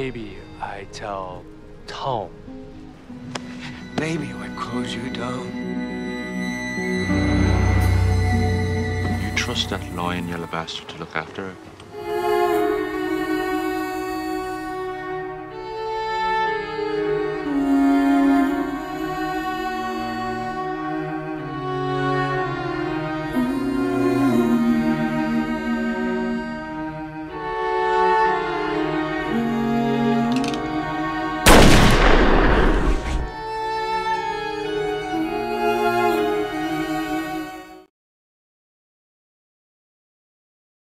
maybe I tell Tom. Maybe I close you down. You trust that lying yellow bastard to look after her?